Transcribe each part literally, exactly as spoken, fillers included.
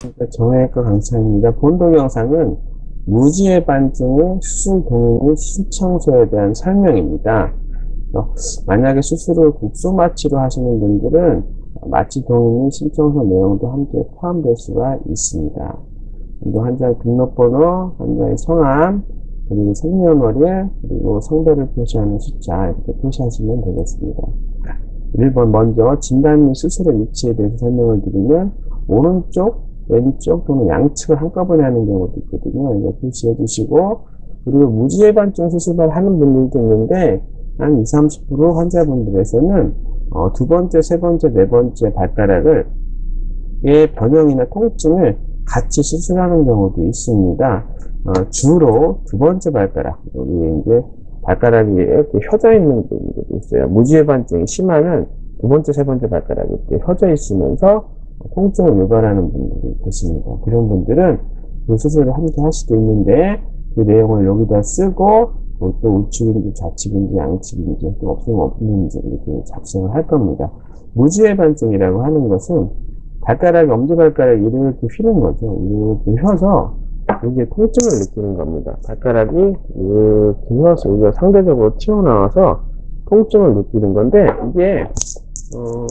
정형외과 강사입니다. 본 동영상은 무지의 반증의 수술 동의 신청서에 대한 설명입니다. 어, 만약에 수술을 국소 마취로 하시는 분들은 마취 동의 신청서 내용도 함께 포함될 수가 있습니다. 먼저 환자의 등록번호, 환자의 성함, 그리고 생년월일, 그리고 성별을 표시하는 숫자 이렇게 표시하시면 되겠습니다. 일 번 먼저 진단 및 수술의 위치에 대해서 설명을 드리면 오른쪽, 왼쪽 또는 양측을 한꺼번에 하는 경우도 있거든요. 이거 표시해 주시고, 그리고 무지해반증 수술을 하는 분들도 있는데 한 이십, 삼십 퍼센트 환자분들에서는 어, 두 번째, 세 번째, 네 번째 발가락을 의 변형이나 통증을 같이 수술하는 경우도 있습니다. 어, 주로 두 번째 발가락, 여기 이제 발가락이 이렇게 펴져 있는 분들도 있어요. 무지해반증이 심하면 두 번째, 세 번째 발가락이 이렇게 펴져 있으면서 통증을 유발하는 분들이 계십니다. 그런 분들은 그 수술을 함께 할 수도 있는데 그 내용을 여기다 쓰고 또 우측인지 좌측인지 양측인지 또 없으면 없는지 이렇게 작성을 할 겁니다. 무지해반증이라고 하는 것은 발가락이, 엄지발가락이 이렇게 휘는 거죠. 이렇게 휘어서 여기에 통증을 느끼는 겁니다. 발가락이 이렇게 휘어서 여기가 상대적으로 튀어나와서 통증을 느끼는 건데, 이게 어,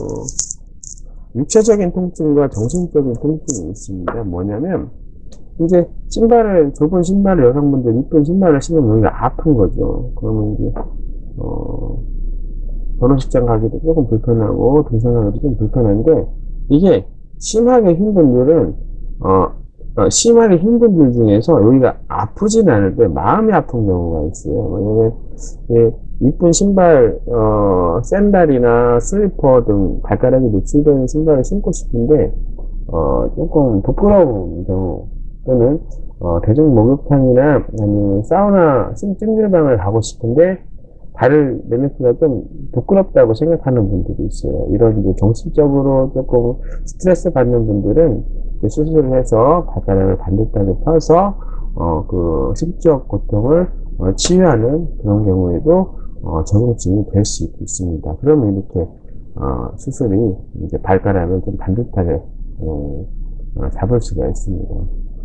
육체적인 통증과 정신적인 통증이 있습니다. 뭐냐면 이제 신발을, 좁은 신발을, 여성분들 이쁜 신발을 신으면 여기가 아픈 거죠. 그러면 이제 어, 결혼식장 가기도 조금 불편하고 등산하기도 좀 불편한데, 이게 심하게 흰 분들은 어, 어, 심하게 흰 분들 중에서 여기가 아프진 않은데 마음이 아픈 경우가 있어요. 왜냐면 예, 이쁜 신발, 어, 샌들이나 슬리퍼 등 발가락이 노출되는 신발을 신고 싶은데 어, 조금 부끄러운 경우, 또는 어, 대중 목욕탕이나 아니면 사우나 찜질방을 가고 싶은데 발을 내놓기가 좀 부끄럽다고 생각하는 분들이 있어요. 이런 이제 정신적으로 조금 스트레스 받는 분들은 수술을 해서 발가락을 반듯하게 펴서 어, 그 심적 고통을 어, 치유하는 그런 경우에도 어, 적응증이 될 수 있습니다. 그러면 이렇게 어, 수술이 이제 발가락을 좀 반듯하게 어, 어, 잡을 수가 있습니다.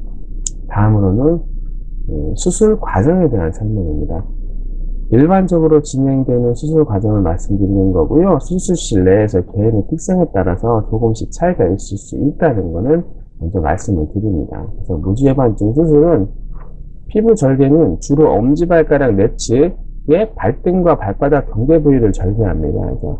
다음으로는 어, 수술 과정에 대한 설명입니다. 일반적으로 진행되는 수술 과정을 말씀드리는 거고요. 수술실 내에서 개인의 특성에 따라서 조금씩 차이가 있을 수 있다는 것은 먼저 말씀을 드립니다. 그래서 무지해반증 수술은 피부 절개는 주로 엄지발가락 내측의 발등과 발바닥 경계 부위를 절개합니다. 그래서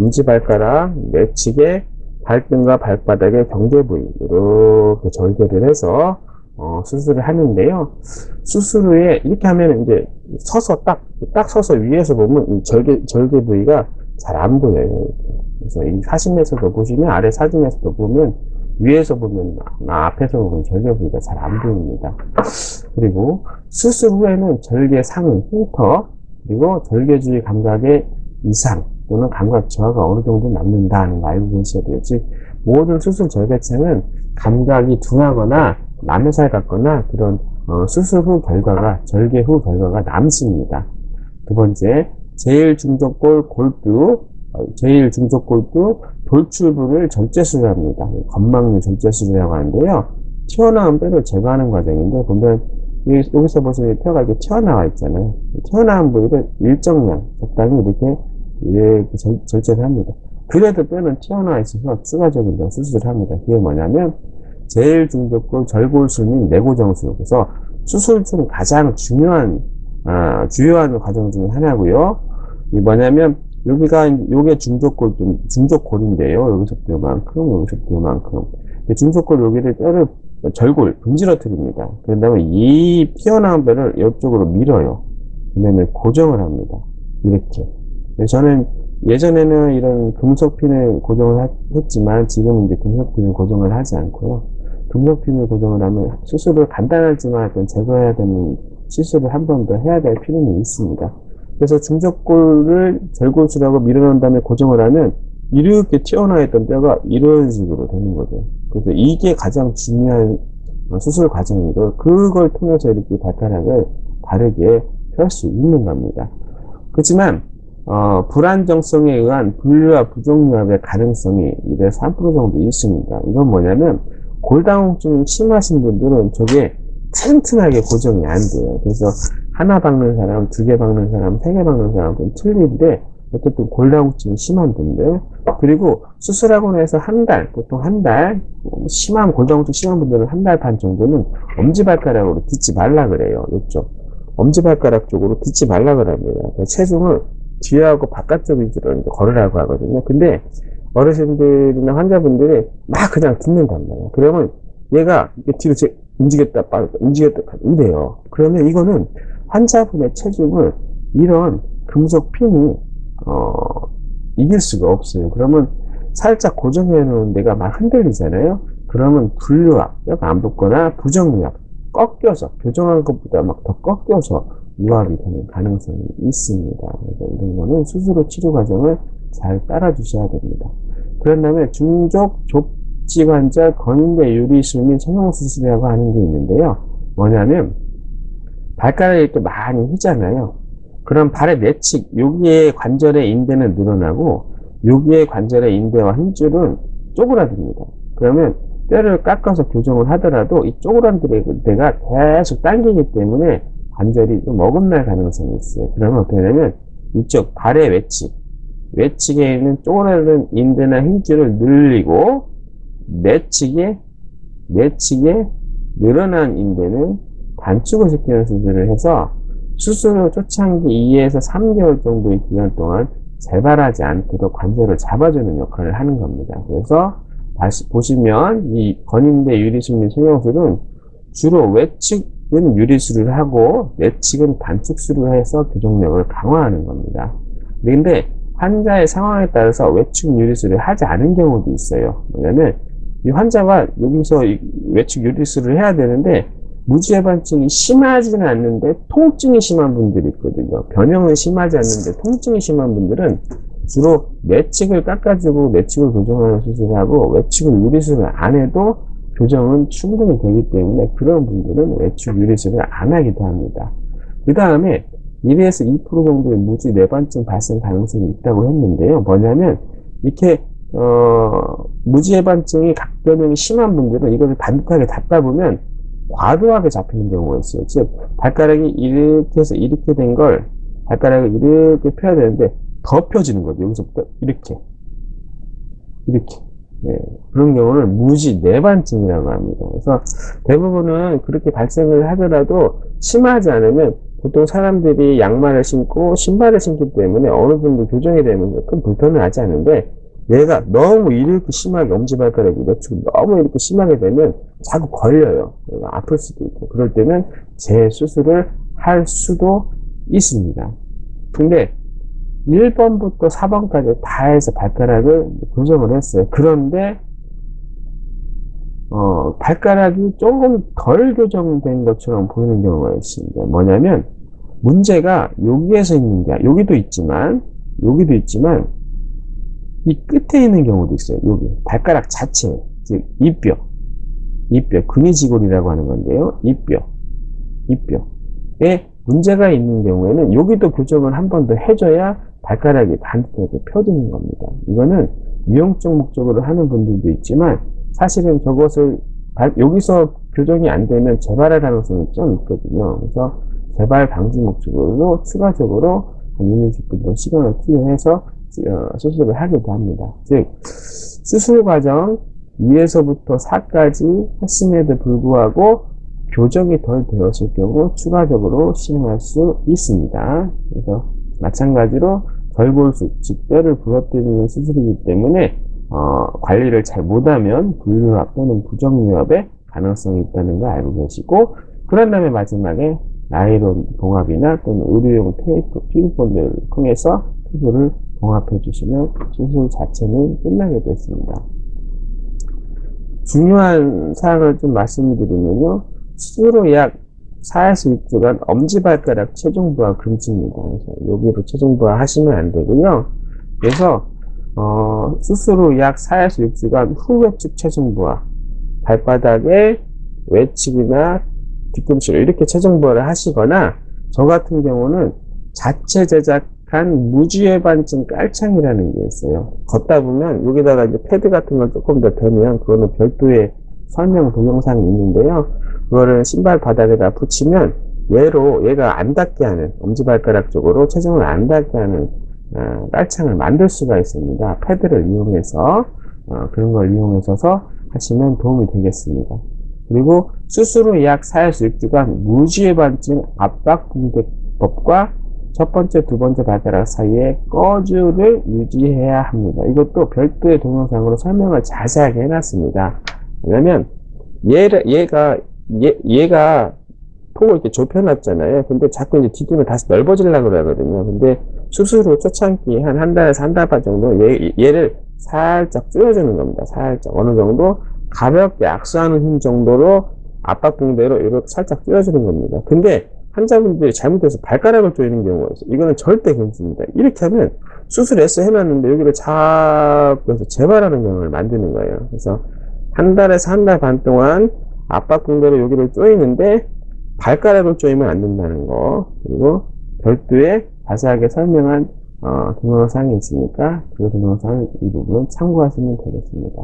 엄지발가락 내측의 발등과 발바닥의 경계 부위 이렇게 절개를 해서 어, 수술을 하는데요. 수술 후에 이렇게 하면 이제 서서 딱, 딱 서서 위에서 보면 이 절개, 절개 부위가 잘 안 보여요. 그래서 이 사진에서도 보시면, 아래 사진에서도 보면, 위에서 보면, 나 앞에서 보면 절개 부위가 잘 안 보입니다. 그리고 수술 후에는 절개 상은 흉터, 그리고 절개 주위 감각의 이상 또는 감각 저하가 어느 정도 남는다는 거 알고 계셔야 돼요. 즉, 모든 수술 절개체는 감각이 둔하거나 남의 같거나 그런 어, 수술 후 결과가, 절개 후 결과가 남습니다. 두 번째, 제일 중족골 골두, 어, 제일 중족골두 돌출부를 절제술합니다. 건망류 절제술이라고 하는데요. 튀어나온 뼈를 제거하는 과정인데, 보면 여기서 보시면 뼈가 이렇게 튀어나와 있잖아요. 튀어나온 부위를 일정량, 적당히 이렇게, 이렇게 절, 절제를 합니다. 그래도 뼈는 튀어나와 있어서 추가적인 수술을 합니다. 그게 뭐냐면 제일 중족골 절골술 및 내고정술. 그래서 수술 중 가장 중요한 아, 주요한 과정 중에 하나고요. 이 뭐냐면 여기가 요게 중족골 중족골인데요. 여기서부터 요만큼, 여기서부터 요만큼. 중족골 여기를 뼈를 절골 분질러뜨립니다. 그런 다음에 이 튀어나온 뼈를 이쪽으로 밀어요. 그다음에 고정을 합니다. 이렇게. 저는 예전에는 이런 금속핀을 고정을 했지만 지금은 이제 금속핀을 고정을 하지 않고요. 금속핀을 고정을 하면 수술을 간단하지만 어떤 제거해야 되는 시술을 한 번 더 해야 될 필요는 있습니다. 그래서 중족골을 절골술하고 밀어넣은 다음에 고정을 하면 이렇게 튀어나와 있던 뼈가 이런 식으로 되는 거죠. 그래서 이게 가장 중요한 수술 과정이고, 그걸 통해서 이렇게 발가락을 바르게 펼 수 있는 겁니다. 그렇지만 어, 불안정성에 의한 분류와 부종류합의 가능성이 이래 삼 퍼센트 정도 있습니다. 이건 뭐냐면 골다공증이 심하신 분들은 저게 튼튼하게 고정이 안 돼요. 그래서 하나 박는 사람, 두 개 박는 사람, 세 개 박는 사람은 틀린데 어쨌든 골다공증이 심한 분들, 그리고 수술하고 나서 한 달, 보통 한 달, 심한 골다공증 심한 분들은 한 달 반 정도는 엄지발가락으로 딛지 말라 그래요. 이쪽 엄지발가락 쪽으로 딛지 말라 그럽니다. 그러니까 체중을 뒤하고 바깥쪽 위주로 이제 걸으라고 하거든요. 근데 어르신들이나 환자분들이 막 그냥 딛는단 말이에요. 그러면 얘가 뒤로 제, 움직였다 빠졌다 움직였다 빠졌다 이래요. 그러면 이거는 환자분의 체중을 이런 금속 핀이 어, 이길 수가 없어요. 그러면 살짝 고정해 놓은 데가 막 흔들리잖아요. 그러면 분류압, 안 붙거나 부정유압, 꺾여서 교정한 것보다 막 더 꺾여서 유압이 되는 가능성이 있습니다. 그래서 이런 거는 수술 후 치료 과정을 잘 따라 주셔야 됩니다. 그런 다음에 중족 족지관절 건인대 유리술 및 성형수술이라고 하는 게 있는데요. 뭐냐면 발가락이 이렇게 많이 휘잖아요. 그럼 발의 내측, 여기에 관절의 인대는 늘어나고 여기에 관절의 인대와 힘줄은 쪼그라듭니다. 그러면 뼈를 깎아서 교정을 하더라도 이 쪼그라든 데가 계속 당기기 때문에 관절이 좀 어긋날 가능성이 있어요. 그러면 어떻게 되냐면 이쪽 발의 외측, 외측에 있는 쪼그라든 인대나 힘줄을 늘리고 내측에, 내측에 늘어난 인대는 단축을 시키는 수술을 해서 수술 후 초창기 이에서 삼 개월 정도의 기간 동안 재발하지 않도록 관절을 잡아주는 역할을 하는 겁니다. 그래서 다시 보시면 이 건인대 유리술 및 성형술은 주로 외측은 유리술을 하고 내측은 단축술을 해서 교정력을 강화하는 겁니다. 그런데 환자의 상황에 따라서 외측 유리술을 하지 않은 경우도 있어요. 왜냐면 이 환자가 여기서 외측 유리술을 해야 되는데 무지해반증이 심하지는 않는데 통증이 심한 분들이 있거든요. 변형은 심하지 않는데 통증이 심한 분들은 주로 내측을 깎아주고 내측을 교정하는 수술을 하고 외측을 유리술을 안 해도 교정은 충분히 되기 때문에 그런 분들은 외측 유리술을 안 하기도 합니다. 그 다음에 일에서 이 퍼센트 정도의 무지 뇌반증 발생 가능성이 있다고 했는데요. 뭐냐면 이렇게 어, 무지해반증이 각변형이 심한 분들은 이걸 반듯하게 잡다 보면 과도하게 잡히는 경우가 있어요. 즉 발가락이 이렇게 해서 이렇게 된 걸 발가락을 이렇게 펴야 되는데 더 펴지는 거죠. 여기서부터 이렇게 이렇게 네, 그런 경우를 무지 뇌반증이라고 합니다. 그래서 대부분은 그렇게 발생을 하더라도 심하지 않으면 보통 사람들이 양말을 신고 신발을 신기 때문에 어느 정도 교정이 되면 큰 불편은 하지 않은데 얘가 너무 이렇게 심하게 엄지발가락이 내축 너무 이렇게 심하게 되면 자꾸 걸려요. 얘가 아플 수도 있고 그럴 때는 재수술을 할 수도 있습니다. 근데 일 번부터 사 번까지 다 해서 발가락을 교정을 했어요. 그런데 어, 발가락이 조금 덜 교정된 것처럼 보이는 경우가 있습니다. 뭐냐면 문제가 여기에서 있는 게 여기도 있지만 여기도 있지만 이 끝에 있는 경우도 있어요. 여기 발가락 자체, 즉 이뼈, 이뼈 근위지골이라고 하는 건데요. 이뼈, 이뼈에 문제가 있는 경우에는 여기도 교정을 한 번 더 해줘야 발가락이 반듯하게 펴지는 겁니다. 이거는 미용적 목적으로 하는 분들도 있지만 사실은 저것을 발, 여기서 교정이 안 되면 재발할 가능성이 좀 있거든요. 그래서 재발 방지 목적으로 추가적으로 한 일, 이십 분 정도 시간을 투여해서 어, 수술을 하기도 합니다. 즉 수술 과정 이에서부터 사까지 했음에도 불구하고 교정이 덜 되었을 경우 추가적으로 시행할 수 있습니다. 그래서 마찬가지로 절골수, 즉 뼈를 부러뜨리는 수술이기 때문에 어, 관리를 잘 못하면 불유압 또는 부정유압의 가능성이 있다는 걸 알고 계시고, 그런 다음에 마지막에 나일론 봉합이나 또는 의료용 테이프, 피부본드를 통해서 피부를 봉합해 주시면 수술 자체는 끝나게 됐습니다. 중요한 사항을 좀 말씀드리면요, 수술 후 약 사에서 육 주간 엄지발가락 체중부하 금지입니다. 그래서 여기로 체중부하 하시면 안 되고요. 그래서 어, 수술 후 약 사에서 육 주간 후외측 체중부하, 발바닥에 외측이나 뒤꿈치로 이렇게 체중부하를 하시거나, 저 같은 경우는 자체 제작한 무지해반증 깔창이라는 게 있어요. 걷다 보면 여기다가 이제 패드 같은 걸 조금 더 대면 그거는 별도의 설명 동영상이 있는데요. 그거를 신발 바닥에다 붙이면 얘로 얘가 안 닿게 하는, 엄지발가락 쪽으로 체중을 안 닿게 하는 어, 깔창을 만들 수가 있습니다. 패드를 이용해서 어, 그런 걸 이용해서 하시면 도움이 되겠습니다. 그리고 수술 후 약 사 일에서 육 주간 무지의 반증 압박붕대법과 첫 번째, 두 번째 발가락 사이에 꺼주를 유지해야 합니다. 이것도 별도의 동영상으로 설명을 자세하게 해놨습니다. 왜냐면 얘를, 얘가 얘, 얘가 폭을 이렇게 좁혀놨잖아요. 근데 자꾸 이제 디디면 다시 넓어지려고 그러거든요. 근데 수술 후 초창기 한 한 달에서 한 달 반 정도 얘, 얘를 살짝 줄여주는 겁니다. 살짝 어느 정도 가볍게 악수하는 힘 정도로 압박붕대로 이렇게 살짝 줄여주는 겁니다. 근데 환자분들이 잘못해서 발가락을 조이는 경우가 있어요. 이거는 절대 괜찮습니다. 이렇게 하면 수술 애써 해놨는데 여기를 자꾸 해서 재발하는 경우를 만드는 거예요. 그래서 한 달에서 한 달 반 동안 압박붕대로 여기를 조이는데 발가락을 조이면 안 된다는 거, 그리고 별도의 자세하게 설명한 어, 동영상이 있으니까 그 동영상 이 부분 참고하시면 되겠습니다.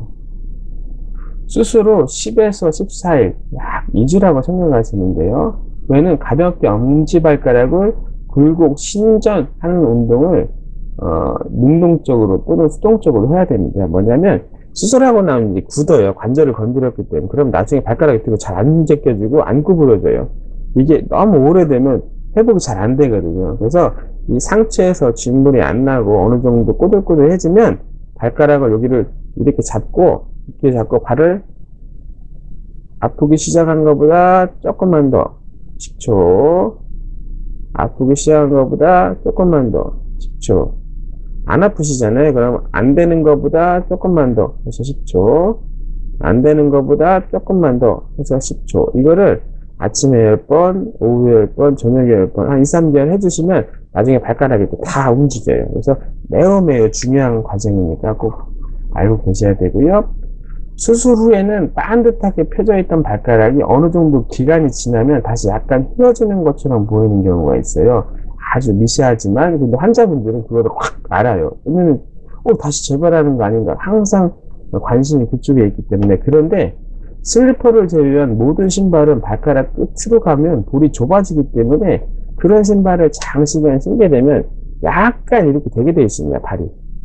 수술 후 십에서 십사 일, 약 이 주라고 생각하시는데요. 왜는 가볍게 엄지발가락을 굴곡 신전하는 운동을 어, 능동적으로 또는 수동적으로 해야 됩니다. 뭐냐면 수술하고 나면 이제 굳어요. 관절을 건드렸기 때문에. 그럼 나중에 발가락이 뜨고 잘 안 제껴지고 안 구부러져요. 이게 너무 오래되면 회복이 잘 안 되거든요. 그래서 이 상처에서 진물이 안 나고 어느 정도 꼬들꼬들해지면 발가락을 여기를 이렇게 잡고 이렇게 잡고 발을 아프기 시작한 것보다 조금만 더 십 초, 아프기 시작한 것보다 조금만 더 십 초, 안 아프시잖아요. 그럼 안 되는 것보다 조금만 더 해서 십 초, 안 되는 것보다 조금만 더 해서 십 초. 이거를 아침에 열 번, 오후에 열 번, 저녁에 열 번, 한 이, 삼 개월 해주시면 나중에 발가락이 다 움직여요. 그래서 매우 매우 중요한 과정이니까 꼭 알고 계셔야 되고요. 수술 후에는 반듯하게 펴져 있던 발가락이 어느 정도 기간이 지나면 다시 약간 휘어지는 것처럼 보이는 경우가 있어요. 아주 미세하지만 근데 환자분들은 그거를 확 알아요. 왜냐면 어, 다시 재발하는 거 아닌가, 항상 관심이 그쪽에 있기 때문에. 그런데 슬리퍼를 제외한 모든 신발은 발가락 끝으로 가면 볼이 좁아지기 때문에 그런 신발을 장시간 신게 되면 약간 이렇게 되게 되어 있습니다. 발이.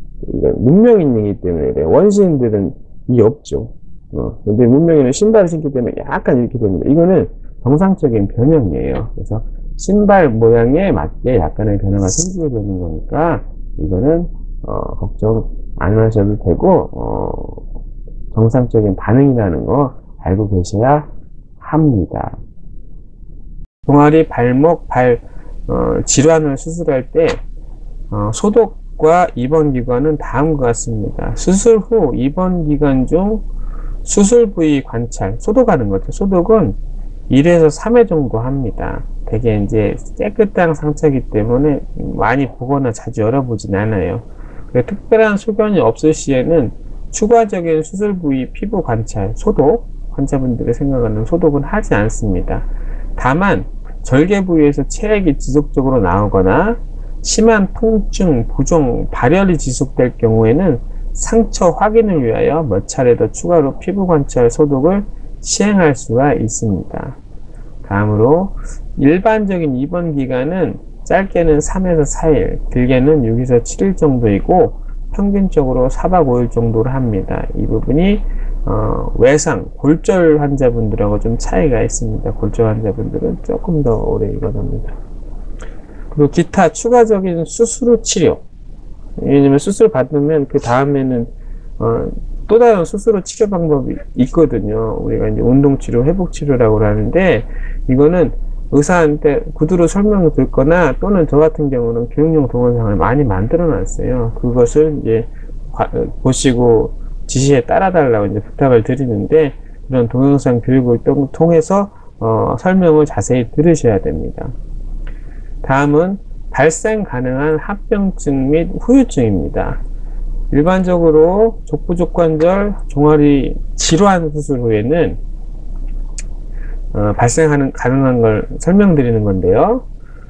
문명인이기 때문에 그래요. 원시인들은 이 없죠. 어, 근데 문명인은 신발을 신기 때문에 약간 이렇게 됩니다. 이거는 정상적인 변형이에요. 그래서 신발 모양에 맞게 약간의 변화가 생기게 되는 거니까 이거는 어, 걱정 안 하셔도 되고 어, 정상적인 반응이라는 거 알고 계셔야 합니다. 종아리, 발목, 발 어, 질환을 수술할 때 어, 소독 과 입원 기간은 다음과 같습니다. 수술 후 입원 기간 중 수술 부위 관찰, 소독하는 거죠. 소독은 일에서 삼 회 정도 합니다. 되게 이제 깨끗한 상처이기 때문에 많이 보거나 자주 열어보진 않아요. 특별한 소견이 없을 시에는 추가적인 수술 부위 피부 관찰, 소독, 환자분들이 생각하는 소독은 하지 않습니다. 다만 절개 부위에서 체액이 지속적으로 나오거나 심한 통증, 부종, 발열이 지속될 경우에는 상처 확인을 위하여 몇 차례 더 추가로 피부 관찰 소독을 시행할 수가 있습니다. 다음으로 일반적인 입원 기간은 짧게는 삼에서 사 일, 길게는 육에서 칠 일 정도이고 평균적으로 사 박 오 일 정도를 합니다. 이 부분이 어, 외상, 골절 환자분들하고 좀 차이가 있습니다. 골절 환자분들은 조금 더 오래 입원합니다. 그리고 기타 추가적인 수술 후 치료. 왜냐면 수술 받으면 그 다음에는 어, 또 다른 수술 후 치료 방법이 있거든요. 우리가 이제 운동치료, 회복치료라고 하는데 이거는 의사한테 구두로 설명을 듣거나 또는 저 같은 경우는 교육용 동영상을 많이 만들어 놨어요. 그것을 이제 과, 보시고 지시에 따라 달라고 이제 부탁을 드리는데 그런 동영상 교육을 통해서 어, 설명을 자세히 들으셔야 됩니다. 다음은 발생 가능한 합병증 및 후유증입니다. 일반적으로 족부족관절 종아리 질환 수술 후에는 어, 발생하는 가능한 걸 설명드리는 건데요.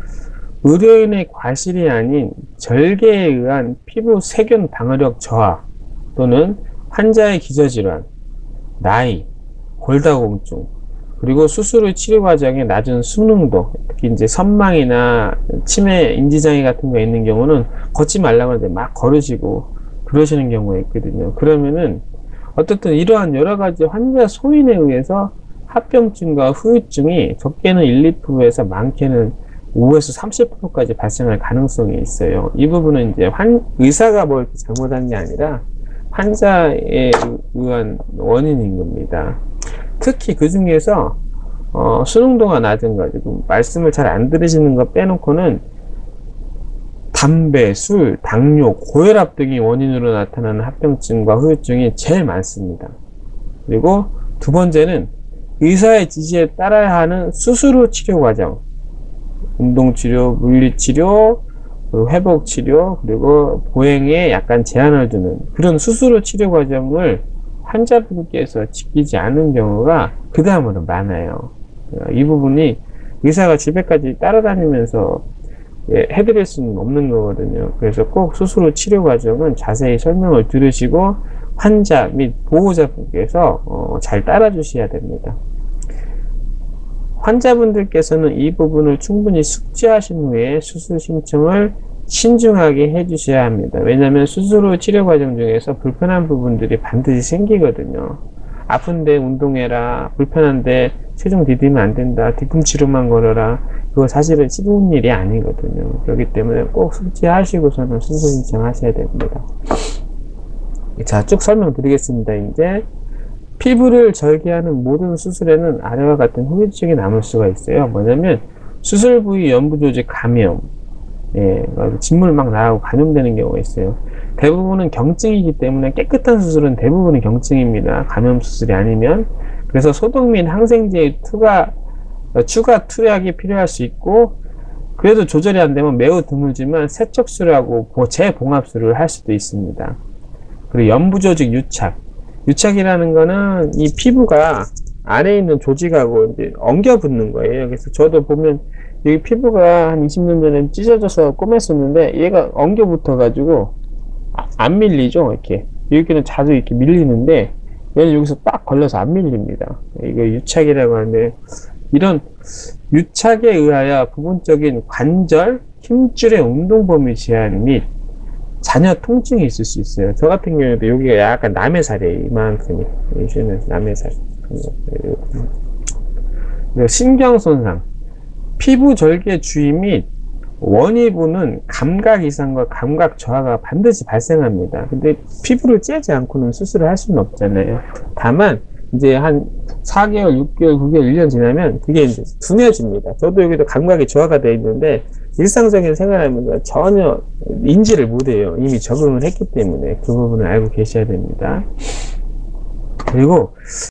의료인의 과실이 아닌 절개에 의한 피부 세균 방어력 저하 또는 환자의 기저질환, 나이, 골다공증, 그리고 수술 후 치료 과정에 낮은 수능도, 특히 이제 선망이나 치매, 인지장애 같은 거 있는 경우는 걷지 말라고 하는데 막 걸으시고 그러시는 경우가 있거든요. 그러면은 어떻든 이러한 여러 가지 환자 소인에 의해서 합병증과 후유증이 적게는 일, 이 퍼센트에서 많게는 오에서 삼십 퍼센트까지 발생할 가능성이 있어요. 이 부분은 이제 환, 의사가 뭘 잘못한 게 아니라 환자에 의한 원인인 겁니다. 특히 그 중에서 어, 수능도가 낮은 거, 지금 말씀을 잘 안 들으시는 거 빼놓고는 담배, 술, 당뇨, 고혈압 등이 원인으로 나타나는 합병증과 후유증이 제일 많습니다. 그리고 두 번째는 의사의 지시에 따라야 하는 수술 후 치료 과정, 운동치료, 물리치료, 회복치료, 그리고 보행에 약간 제한을 두는 그런 수술 후 치료 과정을 환자분께서 지키지 않은 경우가 그 다음으로 많아요. 이 부분이 의사가 집에까지 따라다니면서 예, 해드릴 수는 없는 거거든요. 그래서 꼭 수술 후 치료 과정은 자세히 설명을 들으시고 환자 및 보호자분께서 어, 잘 따라 주셔야 됩니다. 환자분들께서는 이 부분을 충분히 숙지하신 후에 수술 신청을 신중하게 해 주셔야 합니다. 왜냐하면 수술 후 치료 과정 중에서 불편한 부분들이 반드시 생기거든요. 아픈데 운동해라, 불편한데 체중 디디면 안 된다, 뒤꿈치로만 걸어라, 그거 사실은 쉬운 일이 아니거든요. 그렇기 때문에 꼭 숙지하시고서는 수술 신청하셔야 됩니다. 자, 쭉 설명드리겠습니다. 이제 피부를 절개하는 모든 수술에는 아래와 같은 후유증이 남을 수가 있어요. 뭐냐면 수술 부위 연부 조직 감염, 예, 진물 막 나가고 감염되는 경우가 있어요. 대부분은 경증이기 때문에 깨끗한 수술은 대부분은 경증입니다. 감염 수술이 아니면. 그래서 소독 및 항생제의 투가, 추가 투약이 필요할 수 있고, 그래도 조절이 안 되면 매우 드물지만 세척술하고 재봉합술을 할 수도 있습니다. 그리고 연부조직 유착. 유착이라는 거는 이 피부가 안에 있는 조직하고 이제 엉겨 붙는 거예요. 그래서 저도 보면 여기 피부가 한 이십 년 전에 찢어져서 꼬맸었는데 얘가 엉겨 붙어 가지고 안 밀리죠. 이렇게 여기는 자주 이렇게 밀리는데 얘는 여기서 딱 걸려서 안 밀립니다. 이거 유착이라고 하는데, 이런 유착에 의하여 부분적인 관절, 힘줄의 운동 범위 제한 및 잔여 통증이 있을 수 있어요. 저 같은 경우에도 여기가 약간 남해살이에요. 이만큼이. 남해살. 그리고 신경손상. 피부 절개 주의 및 원위부는 감각 이상과 감각 저하가 반드시 발생합니다. 근데 피부를 째지 않고는 수술을 할 수는 없잖아요. 다만 이제 한 사 개월, 육 개월, 구 개월, 일 년 지나면 그게 이제 둔해집니다. 저도 여기도 감각이 저하가 되어 있는데 일상적인 생활하면서 전혀 인지를 못해요. 이미 적응을 했기 때문에 그 부분을 알고 계셔야 됩니다. 그리고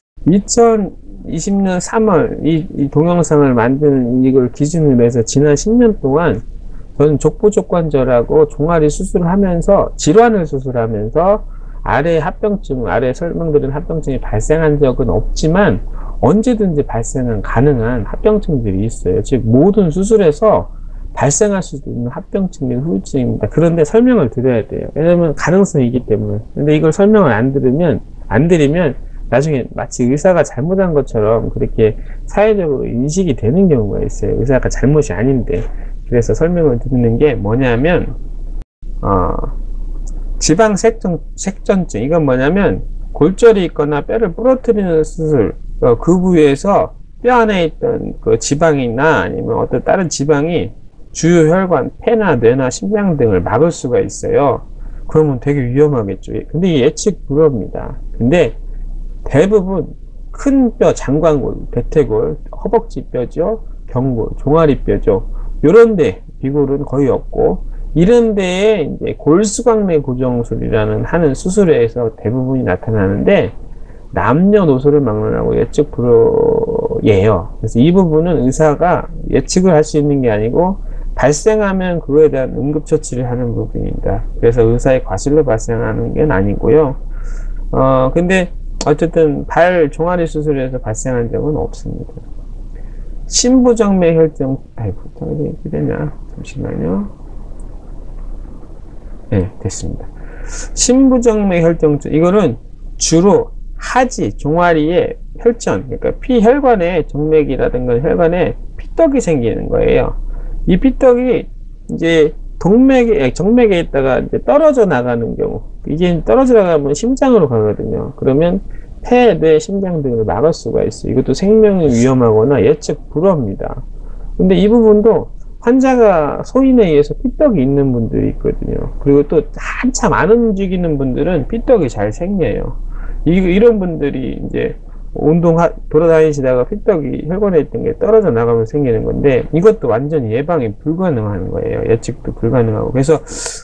이천이십 년 삼월 이, 이 동영상을 만드는 이걸 기준으로 해서 지난 십 년 동안 저는 족부족관절하고 종아리 수술을 하면서 질환을 수술하면서 아래 합병증, 아래 설명드린 합병증이 발생한 적은 없지만 언제든지 발생은 가능한 합병증들이 있어요. 즉 모든 수술에서 발생할 수도 있는 합병증 및 후유증입니다. 그런데 설명을 드려야 돼요. 왜냐면 가능성이 있기 때문에. 근데 이걸 설명을 안 들으면, 안 드리면 나중에 마치 의사가 잘못한 것처럼 그렇게 사회적으로 인식이 되는 경우가 있어요. 의사가 잘못이 아닌데. 그래서 설명을 드리는 게 뭐냐면, 어, 지방색전, 색전증. 이건 뭐냐면, 골절이 있거나 뼈를 부러뜨리는 수술, 어, 그 부위에서 뼈 안에 있던 그 지방이나 아니면 어떤 다른 지방이 주요 혈관, 폐나 뇌나 심장 등을 막을 수가 있어요. 그러면 되게 위험하겠죠. 근데 이게 예측 불허입니다. 근데 대부분 큰 뼈, 장관골, 대퇴골, 허벅지 뼈죠, 경골, 종아리 뼈죠. 요런데 비골은 거의 없고, 이런 데에 이제 골수광내 고정술이라는 하는 수술에서 대부분이 나타나는데 남녀노소를 막론하고 예측 불허예요. 그래서 이 부분은 의사가 예측을 할 수 있는 게 아니고 발생하면 그거에 대한 응급처치를 하는 부분입니다. 그래서 의사의 과실로 발생하는 게 아니고요. 어 근데 어쨌든 발 종아리 수술에서 발생한 적은 없습니다. 신부정맥 혈증, 아이고, 이게 이렇게 되냐? 잠시만요. 네, 됐습니다. 신부정맥 혈증증, 이거는 주로 하지, 종아리에 혈전, 그러니까 피혈관에 정맥이라든가 혈관에 피떡이 생기는 거예요. 이 피떡이 이제 동맥에, 정맥에 있다가 이제 떨어져 나가는 경우, 이게 떨어져 나가면 심장으로 가거든요. 그러면 폐, 뇌, 심장 등을 막을 수가 있어요. 이것도 생명이 위험하거나 예측 불허입니다. 근데 이 부분도 환자가 소인에 의해서 피떡이 있는 분들이 있거든요. 그리고 또 한참 안 움직이는 분들은 피떡이 잘 생겨요. 이, 이런 분들이 이제 운동, 돌아다니시다가 피떡이 혈관에 있던 게 떨어져 나가면 생기는 건데, 이것도 완전히 예방이 불가능한 거예요. 예측도 불가능하고. 그래서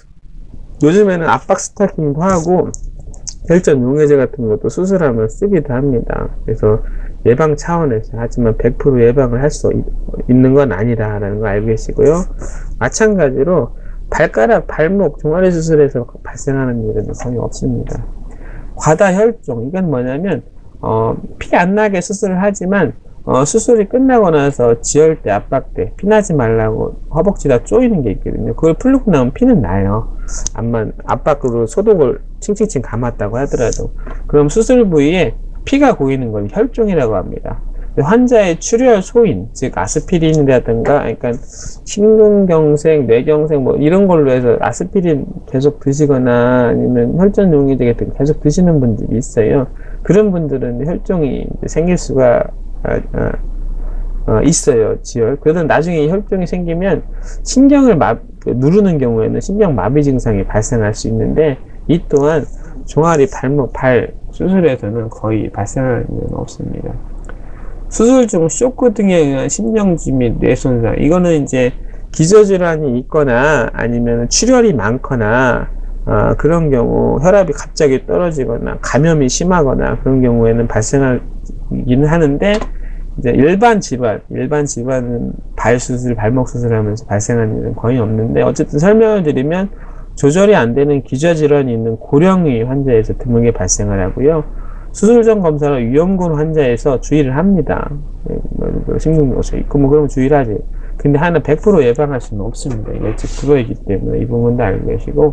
요즘에는 압박 스타킹도 하고, 혈전 용해제 같은 것도 수술하면 쓰기도 합니다. 그래서 예방 차원에서, 하지만 백 퍼센트 예방을 할 수 있는 건 아니다라는 거 알고 계시고요. 마찬가지로 발가락, 발목, 종아리 수술에서 발생하는 일은 거의 없습니다. 과다혈종, 이건 뭐냐면 어, 피 안 나게 수술을 하지만 어, 수술이 끝나고 나서 지혈대, 압박대, 피나지 말라고 허벅지가 쪼이는 게 있거든요. 그걸 풀고 나면 피는 나요. 암만 압박으로 소독을 칭칭칭 감았다고 하더라도. 그럼 수술 부위에 피가 고이는 건 혈종이라고 합니다. 환자의 출혈 소인, 즉 아스피린이라든가, 그러니까 심근경색, 뇌경색 뭐 이런 걸로 해서 아스피린 계속 드시거나 아니면 혈전 용해제 계속 드시는 분들이 있어요. 그런 분들은 혈종이 생길 수가 아, 아, 어, 있어요. 지혈. 그래서 나중에 혈종이 생기면 신경을 마, 누르는 경우에는 신경 마비 증상이 발생할 수 있는데, 이 또한 종아리, 발목, 발 수술에서는 거의 발생하는 일은 없습니다. 수술 중 쇼크 등에 의한 심정지 및 뇌손상, 이거는 이제 기저질환이 있거나 아니면 출혈이 많거나 어, 그런 경우, 혈압이 갑자기 떨어지거나 감염이 심하거나 그런 경우에는 발생하기는 하는데, 이제 일반 질환, 일반 질환은 발 수술, 발목 수술하면서 발생하는 일은 거의 없는데, 어쨌든 설명을 드리면 조절이 안 되는 기저질환이 있는 고령의 환자에서 드물게 발생을 하고요. 수술 전 검사로 위험군 환자에서 주의를 합니다. 심근경색 있고 뭐 그러면 주의를 하지. 근데 하나 백 퍼센트 예방할 수는 없습니다. 예측 불허이기 때문에 이 부분도 알고 계시고,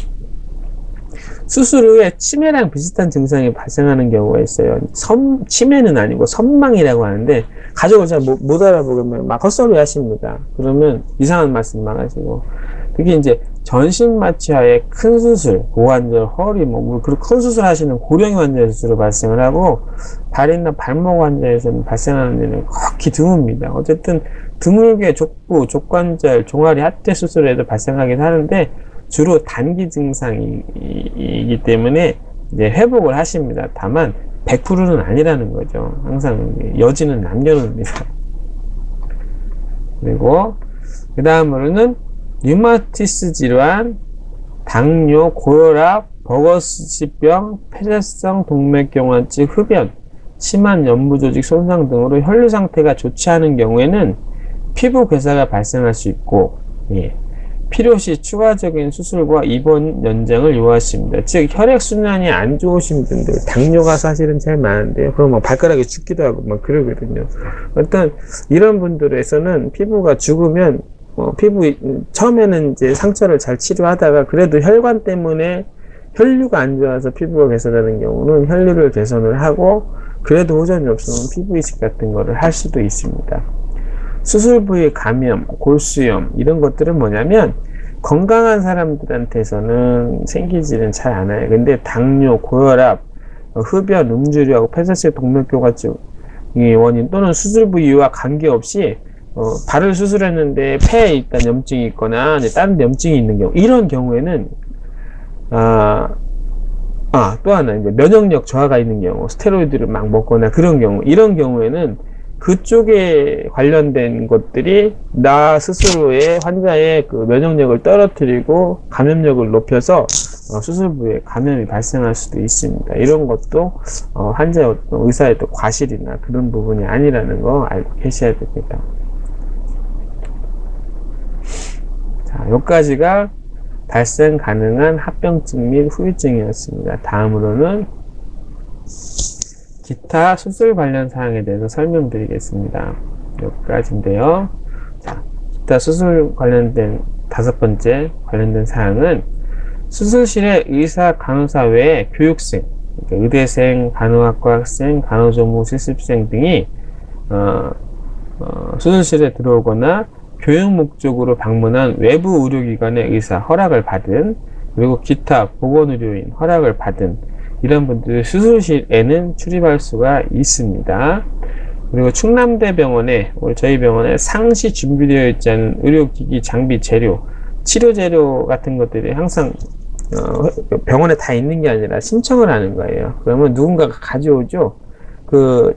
수술 후에 치매랑 비슷한 증상이 발생하는 경우가 있어요. 선, 치매는 아니고 선망이라고 하는데, 가족을 잘 못, 못 알아보면 막 헛소리 하십니다. 그러면 이상한 말씀만 하시고, 그게 이제 전신마취하에 큰 수술, 고관절, 허리, 뭐, 그리고 큰 수술 하시는 고령의 환자의 수술로 발생을 하고, 발이나 발목 환자에서는 발생하는 일은 극히 드뭅니다. 어쨌든 드물게 족부, 족관절, 종아리, 하체 수술에도 발생하긴 하는데, 주로 단기 증상이기 때문에 이제 회복을 하십니다. 다만 백 퍼센트는 아니라는 거죠. 항상 여지는 남겨놓습니다. 그리고 그 다음으로는 류마티스 질환, 당뇨, 고혈압, 버거스지병, 폐쇄성 동맥경화증, 흡연, 심한 연부조직 손상 등으로 혈류 상태가 좋지 않은 경우에는 피부 괴사가 발생할 수 있고, 예. 필요시 추가적인 수술과 입원 연장을 요하십니다. 즉 혈액순환이 안 좋으신 분들, 당뇨가 사실은 제일 많은데요. 그럼 뭐 발가락이 죽기도 하고 막 그러거든요. 어떤 이런 분들에서는 피부가 죽으면 어, 피부 처음에는 이제 상처를 잘 치료하다가 그래도 혈관 때문에 혈류가 안 좋아서 피부가 개선하는 경우는 혈류를 개선을 하고 그래도 호전이 없으면 피부 이식 같은 거를 할 수도 있습니다. 수술 부위 감염, 골수염 이런 것들은 뭐냐면 건강한 사람들한테서는 생기지는 잘 않아요. 근데 당뇨, 고혈압, 흡연, 음주류하고 폐쇄성 동맥경화증의 원인 또는 수술 부위와 관계없이 어, 발을 수술했는데 폐에 일단 염증이 있거나 다른 데 염증이 있는 경우, 이런 경우에는 아, 아, 또 하나 이제 면역력 저하가 있는 경우, 스테로이드를 막 먹거나 그런 경우, 이런 경우에는 그쪽에 관련된 것들이 나 스스로의 환자의 그 면역력을 떨어뜨리고 감염력을 높여서 어, 수술 부위에 감염이 발생할 수도 있습니다. 이런 것도 어, 환자의 어떤 의사의 또 과실이나 그런 부분이 아니라는 거 알고 계셔야 됩니다. 자, 여기까지가 발생 가능한 합병증 및 후유증이었습니다. 다음으로는 기타 수술 관련 사항에 대해서 설명드리겠습니다. 여기까지인데요. 자, 기타 수술 관련된 다섯 번째 관련된 사항은 수술실의 의사, 간호사 외에 교육생, 그러니까 의대생, 간호학과 학생, 간호조무 실습생 등이 어, 어, 수술실에 들어오거나 교육 목적으로 방문한 외부 의료기관의 의사 허락을 받은, 그리고 기타 보건의료인 허락을 받은 이런 분들이 수술실에는 출입할 수가 있습니다. 그리고 충남대병원에, 저희 병원에 상시 준비되어 있지 않은 의료기기, 장비, 재료, 치료 재료 같은 것들이 항상 어, 병원에 다 있는 게 아니라 신청을 하는 거예요. 그러면 누군가가 가져오죠. 그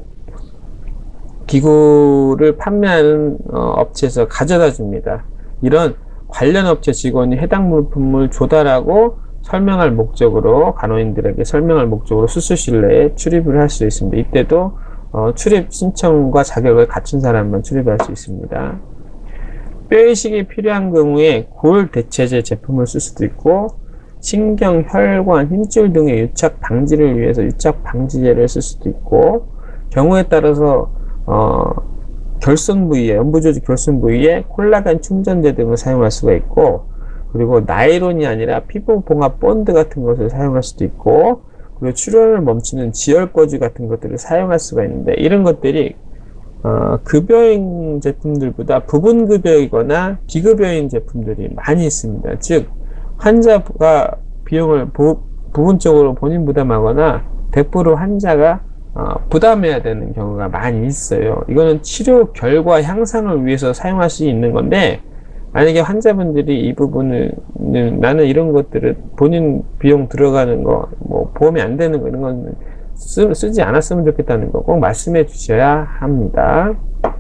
기구를 판매하는 어, 업체에서 가져다 줍니다. 이런 관련 업체 직원이 해당 물품을 조달하고 설명할 목적으로, 간호인들에게 설명할 목적으로 수술실 내에 출입을 할 수 있습니다. 이때도 어, 출입 신청과 자격을 갖춘 사람만 출입할 수 있습니다. 뼈이식이 필요한 경우에 골 대체제 제품을 쓸 수도 있고, 신경, 혈관, 힘줄 등의 유착 방지를 위해서 유착 방지제를 쓸 수도 있고, 경우에 따라서 어, 결손 부위에, 연부조직 결손 부위에 콜라겐 충전제 등을 사용할 수가 있고, 그리고 나일론이 아니라 피부 봉합 본드 같은 것을 사용할 수도 있고, 그리고 출혈을 멈추는 지혈거즈 같은 것들을 사용할 수가 있는데, 이런 것들이 어, 급여인 제품들보다 부분급여이거나 비급여인 제품들이 많이 있습니다. 즉 환자가 비용을 부, 부분적으로 본인 부담하거나 백 퍼센트 환자가 어, 부담해야 되는 경우가 많이 있어요. 이거는 치료 결과 향상을 위해서 사용할 수 있는 건데, 만약에 환자분들이 이 부분을, 나는 이런 것들을 본인 비용 들어가는 거, 뭐 보험이 안 되는 거, 이런 건 쓰, 쓰지 않았으면 좋겠다는 거 꼭 말씀해 주셔야 합니다.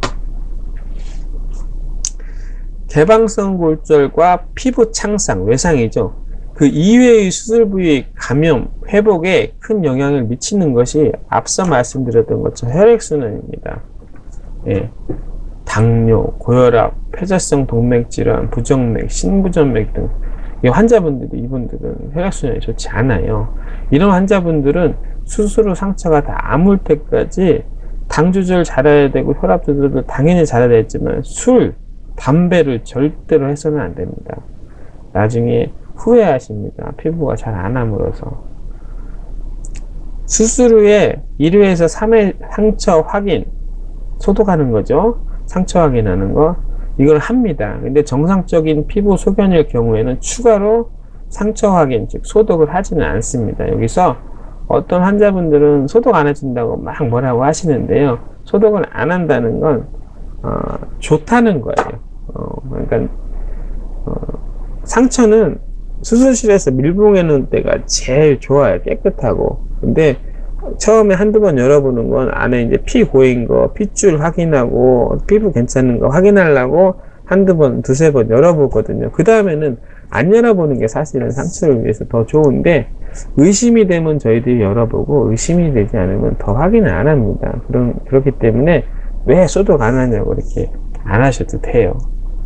개방성 골절과 피부 창상, 외상이죠. 그 이외의 수술 부위 감염, 회복에 큰 영향을 미치는 것이 앞서 말씀드렸던 것처럼 혈액순환입니다. 예. 당뇨, 고혈압, 폐자성 동맥질환, 부정맥, 신부전맥 등 이 환자분들이, 이분들은 혈액순환이 좋지 않아요. 이런 환자분들은 수술 후 상처가 다 아물 때까지 당 조절 잘해야 되고 혈압 조절도 당연히 잘해야 되지만 술, 담배를 절대로 해서는 안 됩니다. 나중에 후회하십니다. 피부가 잘 안 아물어서. 수술 후에 일 회에서 삼 회 상처 확인, 소독하는 거죠. 상처 확인하는 거, 이걸 합니다. 근데 정상적인 피부 소견일 경우에는 추가로 상처 확인, 즉 소독을 하지는 않습니다. 여기서 어떤 환자분들은 소독 안 해준다고 막 뭐라고 하시는데요. 소독을 안 한다는 건 어, 좋다는 거예요. 어, 그러니까 어, 상처는 수술실에서 밀봉해 놓은 때가 제일 좋아요. 깨끗하고. 근데 처음에 한두 번 열어보는 건 안에 이제 피 고인 거, 핏줄 확인하고 피부 괜찮은 거 확인하려고 한두 번, 두세 번 열어보거든요. 그 다음에는 안 열어보는 게 사실은 상처를 위해서 더 좋은데, 의심이 되면 저희들이 열어보고 의심이 되지 않으면 더 확인을 안 합니다. 그런, 그렇기 때문에 왜 소독 안 하냐고 이렇게 안 하셔도 돼요.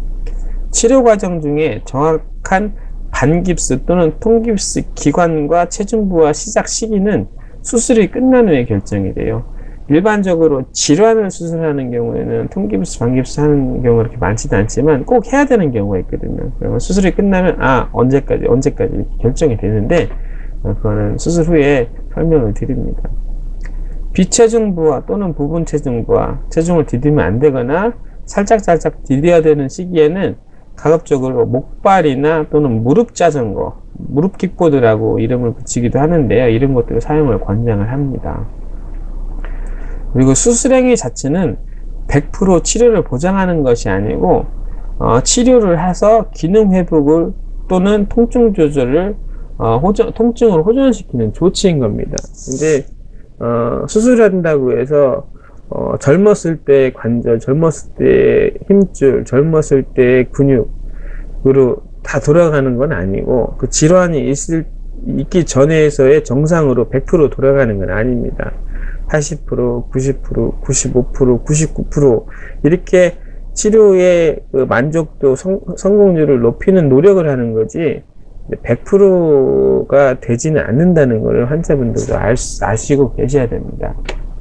치료 과정 중에 정확한 반깁스 또는 통깁스 기관과 체중부와 시작 시기는 수술이 끝난 후에 결정이 돼요. 일반적으로 질환을 수술하는 경우에는 통깁스, 반깁스 하는 경우가 그렇게 많지는 않지만 꼭 해야 되는 경우가 있거든요. 그러면 수술이 끝나면 아 언제까지 언제까지 이렇게 결정이 되는데, 그거는 수술 후에 설명을 드립니다. 비체중부와 또는 부분 체중부와 체중을 디디면 안 되거나 살짝살짝 디뎌야 되는 시기에는 가급적으로 목발이나 또는 무릎 자전거, 무릎 킥보드라고 이름을 붙이기도 하는데요. 이런 것들을 사용을 권장을 합니다. 그리고 수술행위 자체는 백 퍼센트 치료를 보장하는 것이 아니고 어, 치료를 해서 기능 회복을 또는 통증 조절을 어, 호전, 통증을 호전시키는 조치인 겁니다. 근데 어, 수술한다고 해서 어, 젊었을 때 관절, 젊었을 때 힘줄, 젊었을 때 근육으로 다 돌아가는 건 아니고, 그 질환이 있을, 있기 전에서의 정상으로 백 퍼센트 돌아가는 건 아닙니다. 팔십 퍼센트, 구십 퍼센트, 구십오 퍼센트, 구십구 퍼센트 이렇게 치료의 그 만족도, 성, 성공률을 높이는 노력을 하는 거지 백 퍼센트가 되지는 않는다는 걸 환자분들도 알, 아시고 계셔야 됩니다.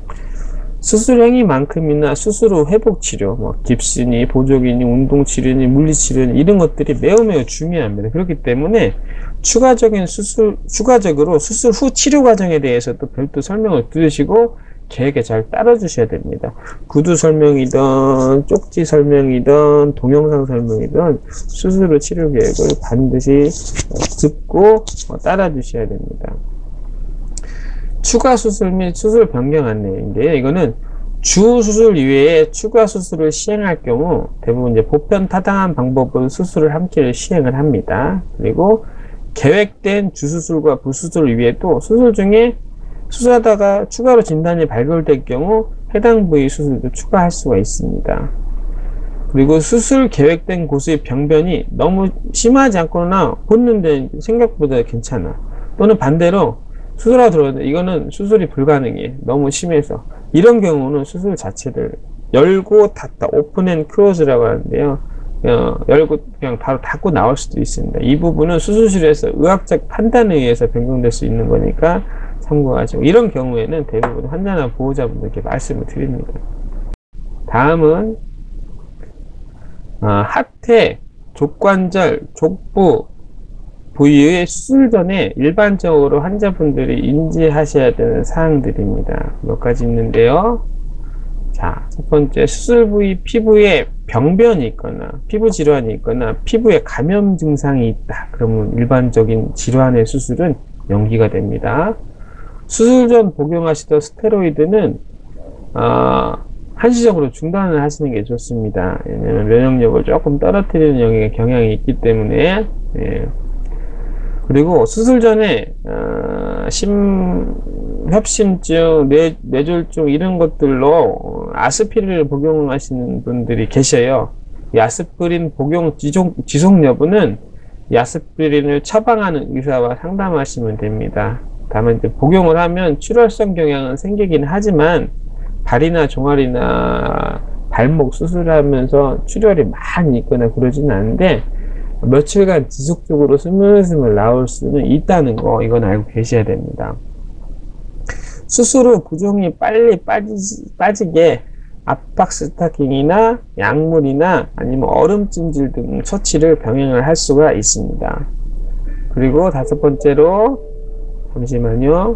수술 행위만큼이나 수술 후 회복치료, 뭐 깁스니, 보조기니, 운동치료니, 물리치료니 이런 것들이 매우 매우 중요합니다. 그렇기 때문에 추가적인 수술, 추가적으로 수술 후 치료 과정에 대해서 또 별도 설명을 들으시고 계획에 잘 따라주셔야 됩니다. 구두 설명이든 쪽지 설명이든 동영상 설명이든 수술 후 치료 계획을 반드시 듣고 따라주셔야 됩니다. 추가 수술 및 수술 변경 안내인데요. 이거는 주 수술 이외에 추가 수술을 시행할 경우 대부분 이제 보편 타당한 방법으로 수술을 함께 시행을 합니다. 그리고 계획된 주수술과 부수술 이외에도 수술 중에 수술하다가 추가로 진단이 발견될 경우 해당 부위 수술도 추가할 수가 있습니다. 그리고 수술 계획된 곳의 병변이 너무 심하지 않거나 본는데 생각보다 괜찮아. 또는 반대로 수술하고 들어갔는데 이거는 수술이 불가능해. 너무 심해서. 이런 경우는 수술 자체를 열고 닫다, 오픈 앤 클로즈라고 하는데요. 어, 열고 그냥 바로 닫고 나올 수도 있습니다. 이 부분은 수술실에서 의학적 판단에 의해서 변경될 수 있는 거니까 참고하시고, 이런 경우에는 대부분 환자나 보호자분들께 말씀을 드립니다. 다음은 어, 하태, 족관절, 족부 부위의 수술 전에 일반적으로 환자분들이 인지하셔야 되는 사항들입니다. 몇 가지 있는데요. 자, 첫 번째, 수술 부위 피부에 병변이 있거나 피부 질환이 있거나 피부에 감염 증상이 있다. 그러면 일반적인 질환의 수술은 연기가 됩니다. 수술 전 복용하시던 스테로이드는 어, 한시적으로 중단을 하시는 게 좋습니다. 왜냐하면 면역력을 조금 떨어뜨리는 경향이 있기 때문에. 예. 그리고 수술 전에 어, 심, 협심증, 뇌, 뇌졸중 이런 것들로 아스피린을 복용하시는 분들이 계셔요. 이 아스피린 복용 지속, 지속 여부는 이 아스피린을 처방하는 의사와 상담하시면 됩니다. 다만 이제 복용을 하면 출혈성 경향은 생기긴 하지만 발이나 종아리나 발목 수술하면서 출혈이 많이 있거나 그러지는 않은데 며칠간 지속적으로 스물스물 나올 수는 있다는 거, 이건 알고 계셔야 됩니다. 수술 후 부종이 빨리 빠지, 빠지게 압박 스타킹이나 약물이나 아니면 얼음찜질 등 처치를 병행을 할 수가 있습니다. 그리고 다섯 번째로, 잠시만요.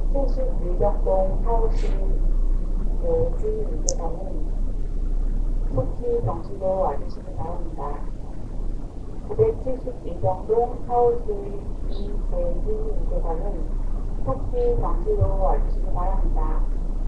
구백칠십이 경동 서울시 이재윤 의대관은 속기 정지로 와주시기 바랍니다.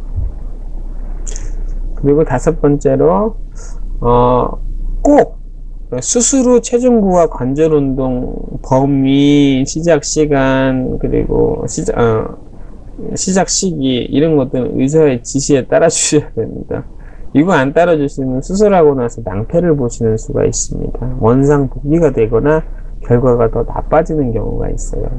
그리고 다섯 번째로 어, 꼭 수술 후 체중부와 관절 운동 범위, 시작 시간, 그리고 시작, 어, 시작 시기 이런 것들은 의사의 지시에 따라 주셔야 됩니다. 이거 안 따라주시면 수술하고 나서 낭패를 보시는 수가 있습니다. 원상 복귀가 되거나 결과가 더 나빠지는 경우가 있어요.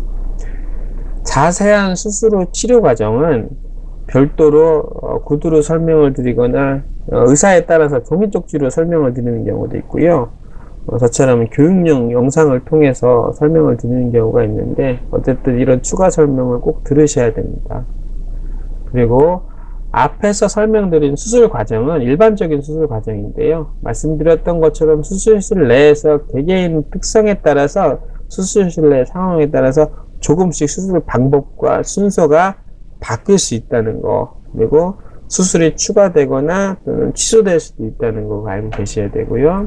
자세한 수술 후 치료 과정은 별도로 어, 구두로 설명을 드리거나 어, 의사에 따라서 종이 쪽지로 설명을 드리는 경우도 있고요. 어, 저처럼 교육용 영상을 통해서 설명을 드리는 경우가 있는데 어쨌든 이런 추가 설명을 꼭 들으셔야 됩니다. 그리고 앞에서 설명드린 수술 과정은 일반적인 수술 과정인데요. 말씀드렸던 것처럼 수술실 내에서 개개인 특성에 따라서 수술실 내 상황에 따라서 조금씩 수술 방법과 순서가 바뀔 수 있다는 거, 그리고 수술이 추가되거나 또는 취소될 수도 있다는 거 알고 계셔야 되고요.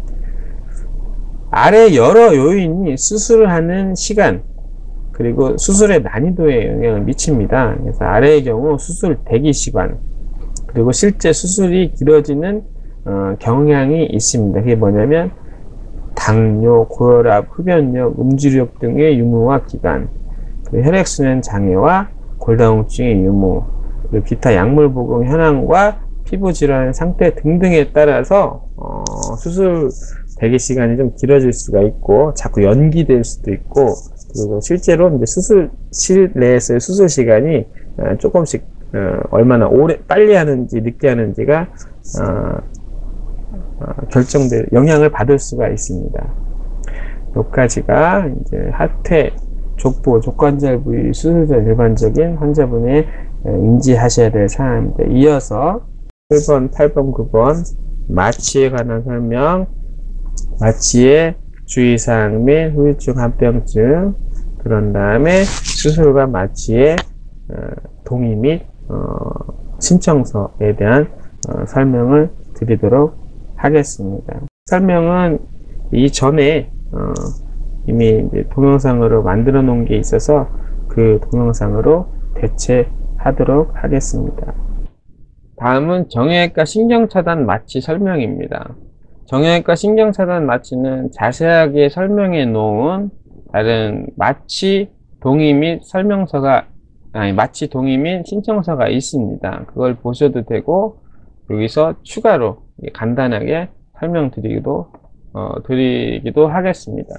아래 여러 요인이 수술을 하는 시간 그리고 수술의 난이도에 영향을 미칩니다. 그래서 아래의 경우 수술 대기 시간, 그리고 실제 수술이 길어지는 어, 경향이 있습니다. 그게 뭐냐면 당뇨, 고혈압, 흡연력, 음주력 등의 유무와 기간, 그리고 혈액순환 장애와 골다공증의 유무, 그리고 기타 약물 복용 현황과 피부 질환의 상태 등등에 따라서 어, 수술 대기 시간이 좀 길어질 수가 있고 자꾸 연기될 수도 있고, 그리고 실제로 이제 수술실 내에서의 수술 시간이 어, 조금씩 어, 얼마나 오래 빨리 하는지 늦게 하는지가 어, 어, 결정될 영향을 받을 수가 있습니다. 몇 가지가 이제 하태, 족부, 족관절 부위 수술 전 일반적인 환자분의 인지하셔야 될 사항입니다. 이어서 칠 번, 팔 번, 구 번 마취에 관한 설명, 마취의 주의사항 및 후유증 합병증, 그런 다음에 수술과 마취의 어, 동의 및 어, 신청서에 대한 어, 설명을 드리도록 하겠습니다. 설명은 이전에 어, 이미 이제 동영상으로 만들어 놓은 게 있어서 그 동영상으로 대체하도록 하겠습니다. 다음은 정형외과 신경차단 마취 설명입니다. 정형외과 신경차단 마취는 자세하게 설명해 놓은 다른 마취 동의 및 설명서가 아니 마취 동의 및 신청서가 있습니다. 그걸 보셔도 되고 여기서 추가로 간단하게 설명드리기도 어, 드리기도 하겠습니다.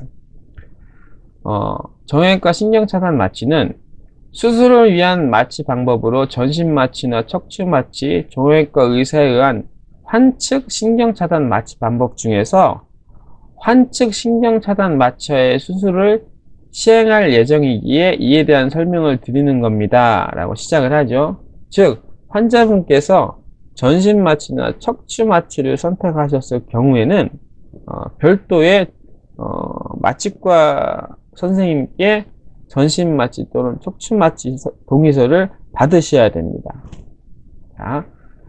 어, 정형외과 신경차단 마취는 수술을 위한 마취 방법으로 전신 마취나 척추 마취, 정형외과 의사에 의한 환측 신경차단 마취 방법 중에서 환측 신경차단 마취의 수술을 시행할 예정이기에 이에 대한 설명을 드리는 겁니다 라고 시작을 하죠. 즉 환자분께서 전신 마취나 척추 마취를 선택하셨을 경우에는 어, 별도의 어, 마취과 선생님께 전신 마취 또는 척추 마취 동의서를 받으셔야 됩니다. 자,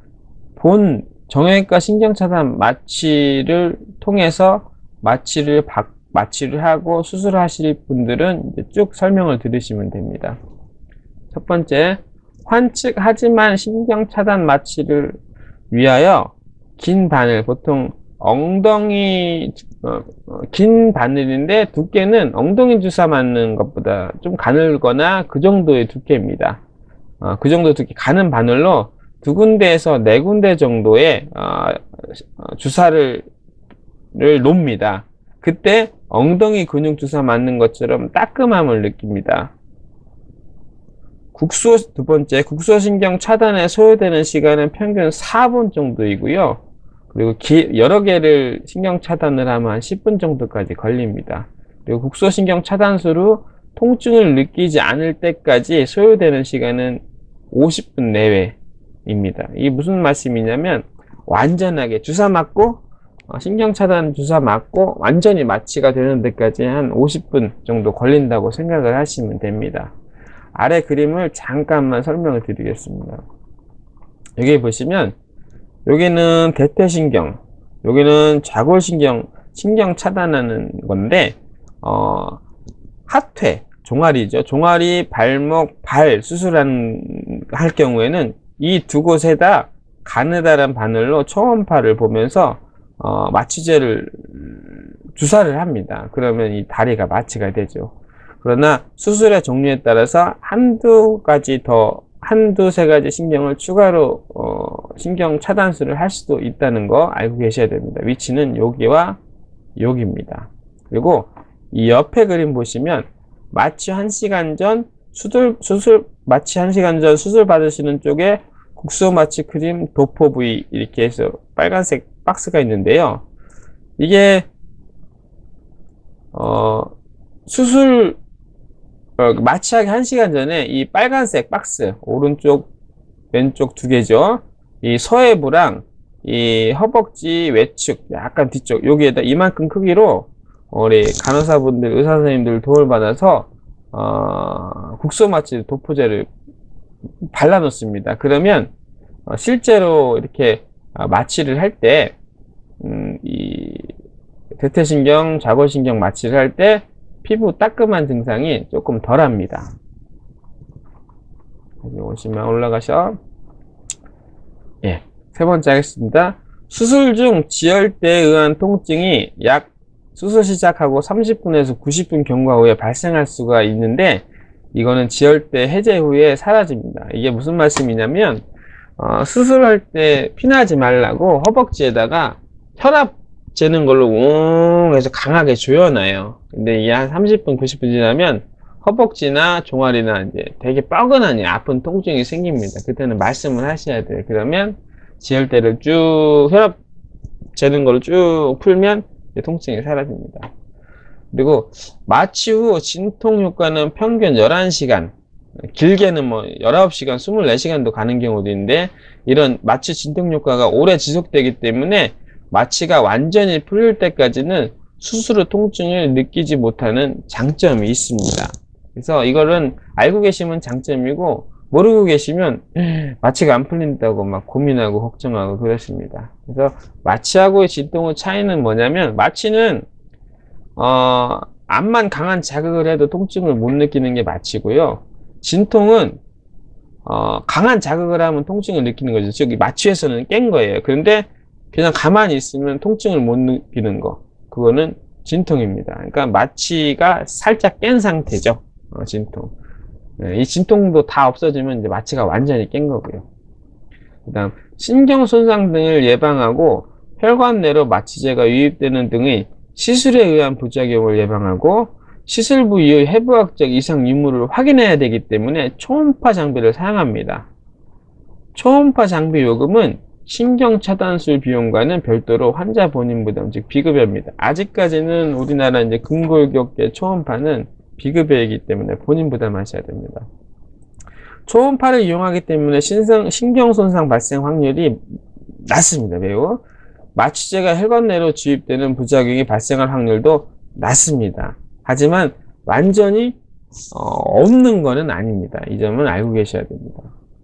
본 정형외과 신경차단 마취를 통해서 마취를 받, 마취를 하고 수술하실 분들은 이제 쭉 설명을 들으시면 됩니다. 첫 번째, 환측하지만 신경차단 마취를 위하여 긴 바늘, 보통 엉덩이 어, 어, 긴 바늘인데 두께는 엉덩이 주사 맞는 것보다 좀 가늘거나 그 정도의 두께입니다. 어, 그 정도 두께 가는 바늘로 두 군데에서 네 군데 정도의 어, 주사를 를 놓습니다. 그때 엉덩이 근육 주사 맞는 것처럼 따끔함을 느낍니다. 국소, 두 번째, 국소신경 차단에 소요되는 시간은 평균 사 분 정도이고요. 그리고 기, 여러 개를 신경 차단을 하면 한 십 분 정도까지 걸립니다. 그리고 국소신경 차단수로 통증을 느끼지 않을 때까지 소요되는 시간은 오십 분 내외입니다. 이게 무슨 말씀이냐면 완전하게 주사 맞고 신경 차단 주사 맞고 완전히 마취가 되는 데까지 한 오십 분 정도 걸린다고 생각을 하시면 됩니다. 아래 그림을 잠깐만 설명을 드리겠습니다. 여기 보시면 여기는 대퇴신경, 여기는 좌골신경, 신경 차단하는 건데 어, 하퇴, 종아리죠. 종아리, 발목, 발 수술한 할 경우에는 이 두 곳에다 가느다란 바늘로 초음파를 보면서 어, 마취제를 주사를 합니다. 그러면 이 다리가 마취가 되죠. 그러나 수술의 종류에 따라서 한두 가지 더 한두 세 가지 신경을 추가로 어, 신경 차단술을 할 수도 있다는 거 알고 계셔야 됩니다. 위치는 여기와 여기입니다. 그리고 이 옆에 그림 보시면 마취 한 시간 전 수술, 수술 마취 한 시간 전 수술 받으시는 쪽에 국소 마취 크림 도포 부위 이렇게 해서 빨간색 박스가 있는데요. 이게 어, 수술 어, 마취하기 한 시간 전에 이 빨간색 박스 오른쪽 왼쪽 두 개죠. 이 서해부랑 이 허벅지 외측 약간 뒤쪽 여기에다 이만큼 크기로 우리 간호사분들 의사 선생님들 도움을 받아서 어, 국소 마취 도포제를 발라 놓습니다. 그러면 어, 실제로 이렇게 어, 마취를 할 때 음, 이 대퇴신경, 좌골신경 마취를 할 때 피부 따끔한 증상이 조금 덜합니다. 여기 오시면 올라가셔. 예, 세 번째 하겠습니다. 수술 중 지혈대에 의한 통증이 약 수술 시작하고 삼십 분에서 구십 분 경과 후에 발생할 수가 있는데 이거는 지혈대 해제 후에 사라집니다. 이게 무슨 말씀이냐면 어, 수술할 때 피나지 말라고 허벅지에다가 혈압 재는 걸로 웅 해서 강하게 조여놔요. 근데 이게 한 삼십 분, 구십 분 지나면 허벅지나 종아리나 이제 되게 뻐근하니 아픈 통증이 생깁니다. 그때는 말씀을 하셔야 돼요. 그러면 지혈대를 쭉 혈압 재는 걸로 쭉 풀면 통증이 사라집니다. 그리고 마취 후 진통 효과는 평균 열한 시간, 길게는 뭐 열아홉 시간, 이십사 시간도 가는 경우도 있는데 이런 마취 진통 효과가 오래 지속되기 때문에 마취가 완전히 풀릴 때까지는 수술 후 통증을 느끼지 못하는 장점이 있습니다. 그래서 이거는 알고 계시면 장점이고 모르고 계시면 마취가 안 풀린다고 막 고민하고 걱정하고 그렇습니다. 그래서 마취하고의 진통의 차이는 뭐냐면, 마취는 어, 암만 강한 자극을 해도 통증을 못 느끼는 게 마취고요. 진통은 어, 강한 자극을 하면 통증을 느끼는 거죠. 즉 마취에서는 깬 거예요. 그런데 그냥 가만히 있으면 통증을 못 느끼는 거, 그거는 진통입니다. 그러니까 마취가 살짝 깬 상태죠. 어, 진통. 네, 이 진통도 다 없어지면 이제 마취가 완전히 깬 거고요. 그 다음 신경 손상 등을 예방하고 혈관 내로 마취제가 유입되는 등의 시술에 의한 부작용을 예방하고 시술부 이후 해부학적 이상 유무를 확인해야 되기 때문에 초음파 장비를 사용합니다. 초음파 장비 요금은 신경차단술 비용과는 별도로 환자 본인 부담, 즉 비급여입니다. 아직까지는 우리나라 이제 근골격계 초음파는 비급여이기 때문에 본인 부담하셔야 됩니다. 초음파를 이용하기 때문에 신성, 신경손상 발생 확률이 낮습니다. 매우. 마취제가 혈관 내로 주입되는 부작용이 발생할 확률도 낮습니다. 하지만 완전히 어, 없는 것은 아닙니다. 이 점은 알고 계셔야 됩니다.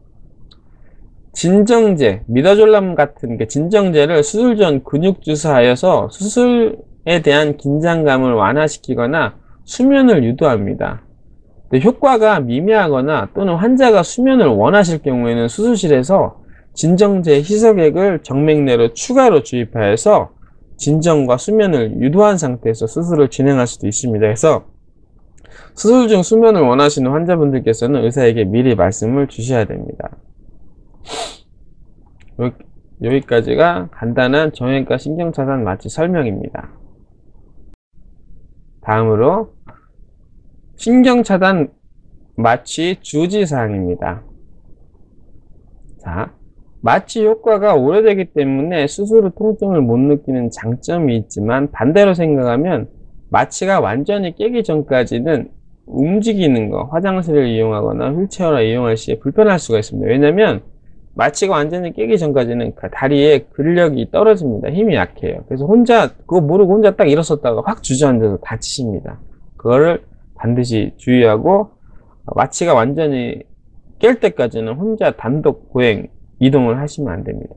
진정제, 미다졸람 같은 게 진정제를 수술 전 근육 주사하여서 수술에 대한 긴장감을 완화시키거나 수면을 유도합니다. 효과가 미미하거나 또는 환자가 수면을 원하실 경우에는 수술실에서 진정제 희석액을 정맥 내로 추가로 주입하여서 진정과 수면을 유도한 상태에서 수술을 진행할 수도 있습니다. 그래서 수술 중 수면을 원하시는 환자분들께서는 의사에게 미리 말씀을 주셔야 됩니다. 여기, 여기까지가 간단한 정형외과 신경차단 마취 설명입니다. 다음으로 신경차단 마취 주의사항입니다. 자, 마취 효과가 오래되기 때문에 수술 후 통증을 못 느끼는 장점이 있지만, 반대로 생각하면 마취가 완전히 깨기 전까지는 움직이는 거, 화장실을 이용하거나 휠체어를 이용할 시에 불편할 수가 있습니다. 왜냐면 마취가 완전히 깨기 전까지는 다리에 근력이 떨어집니다. 힘이 약해요. 그래서 혼자 그거 모르고 혼자 딱 일어섰다가 확 주저앉아서 다치십니다. 그거를 반드시 주의하고, 마취가 완전히 깰 때까지는 혼자 단독 보행, 이동을 하시면 안 됩니다.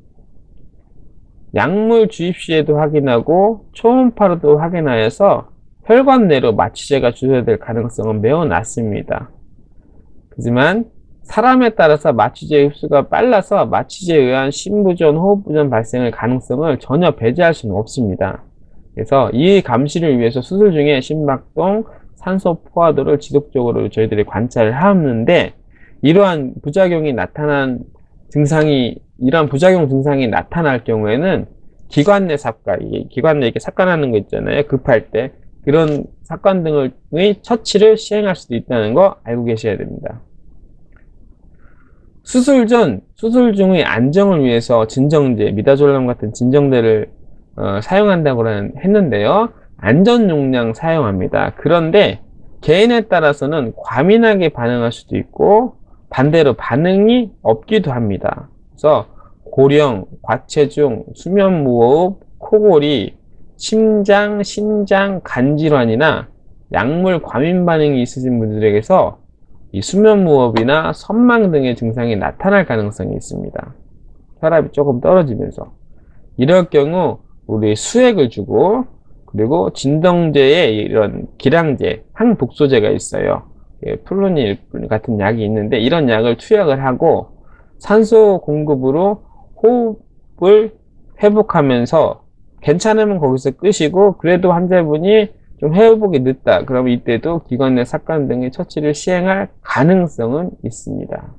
약물 주입 시에도 확인하고 초음파로도 확인하여서 혈관 내로 마취제가 주사될 가능성은 매우 낮습니다. 하지만 사람에 따라서 마취제 흡수가 빨라서 마취제에 의한 심부전, 호흡부전 발생의 가능성을 전혀 배제할 수는 없습니다. 그래서 이 감시를 위해서 수술 중에 심박동, 산소 포화도를 지속적으로 저희들이 관찰을 하는데, 이러한 부작용이 나타난 증상이, 이러한 부작용 증상이 나타날 경우에는 기관 내 삽관, 기관 내 이렇게 삽관하는 거 있잖아요. 급할 때. 그런 삽관 등의 처치를 시행할 수도 있다는 거 알고 계셔야 됩니다. 수술 전, 수술 중의 안정을 위해서 진정제, 미다졸람 같은 진정제를 어, 사용한다고 했는데요. 안전 용량 사용합니다. 그런데 개인에 따라서는 과민하게 반응할 수도 있고 반대로 반응이 없기도 합니다. 그래서 고령, 과체중, 수면무호흡, 코골이, 심장, 신장, 간질환이나 약물 과민 반응이 있으신 분들에게서 이 수면무호흡이나 선망 등의 증상이 나타날 가능성이 있습니다. 혈압이 조금 떨어지면서. 이럴 경우 우리 수액을 주고, 그리고 진정제에 이런 기량제, 항독소제가 있어요. 플루닐 같은 약이 있는데, 이런 약을 투약을 하고 산소 공급으로 호흡을 회복하면서 괜찮으면 거기서 끄시고, 그래도 환자분이 좀 회복이 늦다 그러면 이때도 기관 내 삽관 등의 처치를 시행할 가능성은 있습니다.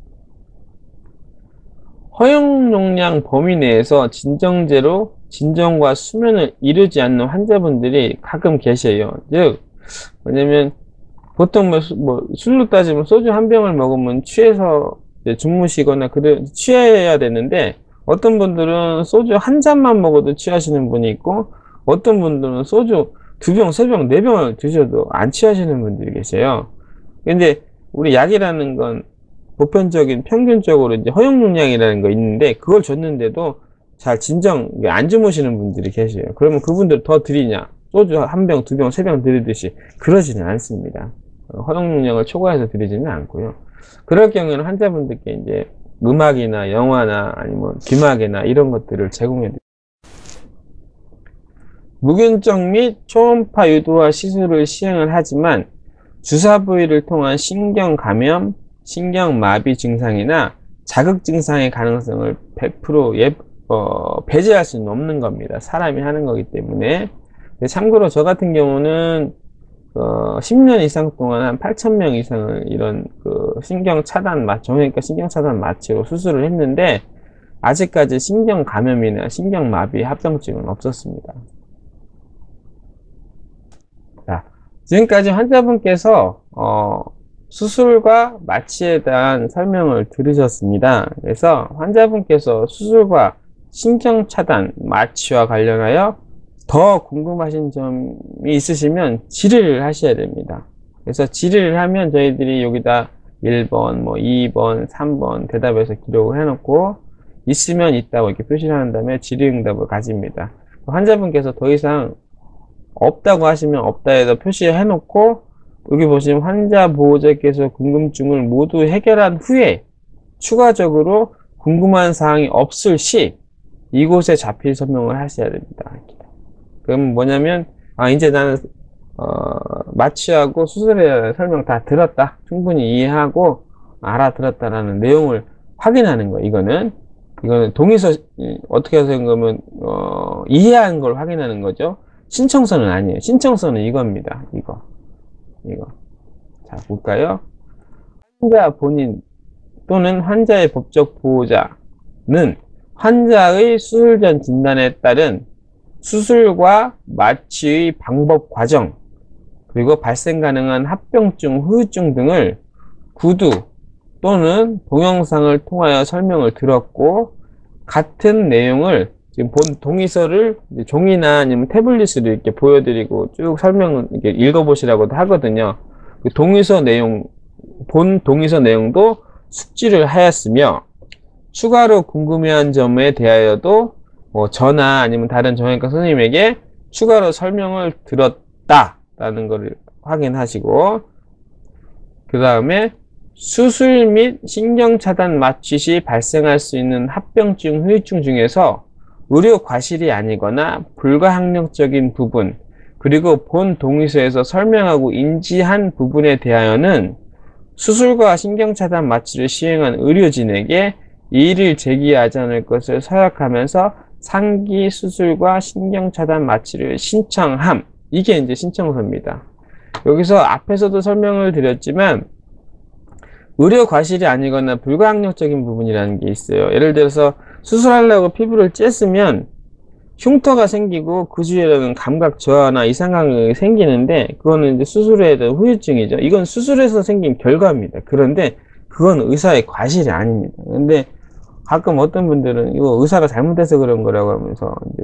허용 용량 범위 내에서 진정제로 진정과 수면을 이루지 않는 환자분들이 가끔 계셔요. 즉 뭐냐면 보통 뭐, 뭐 술로 따지면 소주 한 병을 먹으면 취해서 주무시거나 그래 취해야 되는데, 어떤 분들은 소주 한 잔만 먹어도 취하시는 분이 있고, 어떤 분들은 소주 두 병, 세 병, 네 병을 드셔도 안 취하시는 분들이 계세요. 근데 우리 약이라는 건 보편적인 평균적으로 이제 허용 용량이라는 거 있는데, 그걸 줬는데도 잘 진정 안 주무시는 분들이 계세요. 그러면 그분들 더 드리냐? 소주 한 병, 두 병, 세 병 드리듯이 그러지는 않습니다. 허용 능력을 초과해서 드리지는 않고요. 그럴 경우에는 환자분들께 이제 음악이나 영화나 아니면 귀마개나 이런 것들을 제공해 드립니다. 무균적 및 초음파 유도화 시술을 시행을 하지만 주사 부위를 통한 신경 감염, 신경 마비 증상이나 자극 증상의 가능성을 백 퍼센트 예, 어, 배제할 수는 없는 겁니다. 사람이 하는 거기 때문에. 참고로 저 같은 경우는 어, 십 년 이상 동안 한 팔천 명 이상을 이런 그 신경 차단 마, 정형외과 신경 차단 마취로 수술을 했는데 아직까지 신경 감염이나 신경 마비 합병증은 없었습니다. 자, 지금까지 환자분께서 어, 수술과 마취에 대한 설명을 들으셨습니다. 그래서 환자분께서 수술과 신경 차단 마취와 관련하여 더 궁금하신 점이 있으시면 질의를 하셔야 됩니다. 그래서 질의를 하면 저희들이 여기다 일 번, 뭐 이 번, 삼 번 대답해서 기록을 해놓고 있으면 있다고 이렇게 표시를 한 다음에 질의응답을 가집니다. 환자분께서 더 이상 없다고 하시면 없다 해서 표시해 놓고 여기 보시면 환자 보호자께서 궁금증을 모두 해결한 후에 추가적으로 궁금한 사항이 없을 시 이곳에 자필 설명을 하셔야 됩니다. 그럼 뭐냐면 아 이제 나는 어, 마취하고 수술에 설명 다 들었다, 충분히 이해하고 알아들었다라는 내용을 확인하는 거예요. 이거는 이거는 동의서 어떻게 해서 그러면 어, 이해한 걸 확인하는 거죠. 신청서는 아니에요. 신청서는 이겁니다. 이거 이거 자 볼까요? 환자 본인 또는 환자의 법적 보호자는 환자의 수술 전 진단에 따른 수술과 마취의 방법 과정 그리고 발생 가능한 합병증, 후유증 등을 구두 또는 동영상을 통하여 설명을 들었고 같은 내용을 지금 본 동의서를 종이나 아니면 태블릿으로 이렇게 보여드리고 쭉 설명을 이렇게 읽어보시라고도 하거든요. 그 동의서 내용, 본 동의서 내용도 숙지를 하였으며 추가로 궁금해한 점에 대하여도 뭐 저나 아니면 다른 정형외과 선생님에게 추가로 설명을 들었다라는 것을 확인하시고 그 다음에 수술 및 신경차단 마취 시 발생할 수 있는 합병증, 후유증 중에서 의료 과실이 아니거나 불가항력적인 부분 그리고 본 동의서에서 설명하고 인지한 부분에 대하여는 수술과 신경차단 마취를 시행한 의료진에게 이의를 제기하지 않을 것을 서약하면서 상기 수술과 신경차단 마취를 신청함. 이게 이제 신청서입니다. 여기서 앞에서도 설명을 드렸지만 의료 과실이 아니거나 불가항력적인 부분이라는 게 있어요. 예를 들어서 수술하려고 피부를 쬐으면 흉터가 생기고 그 주위에는 감각 저하나 이상감이 생기는데 그거는 이제 수술에 대한 후유증이죠. 이건 수술에서 생긴 결과입니다. 그런데 그건 의사의 과실이 아닙니다. 근데 가끔 어떤 분들은 이거 의사가 잘못해서 그런 거라고 하면서 이제